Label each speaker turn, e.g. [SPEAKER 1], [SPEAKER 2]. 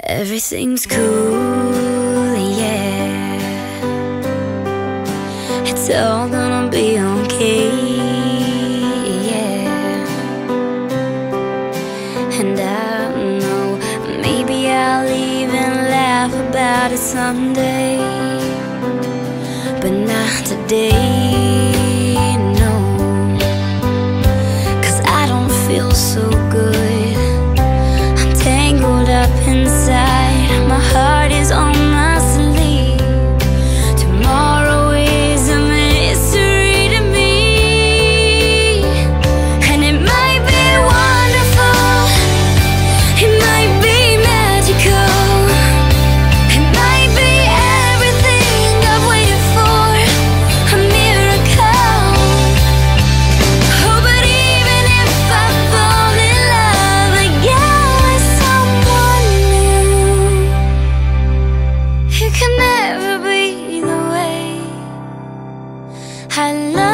[SPEAKER 1] Everything's cool, yeah. It's all gonna be okay, yeah. And I know maybe I'll even laugh about it someday, but not today, no. 'Cause I don't feel so good. I'm tangled up inside. My heart is on my sleeve. Tomorrow is a mystery to me, and it might be wonderful, it might be magical, it might be everything I've waited for, a miracle. Oh, but even if I fall in love again with someone new, it can never be the way I love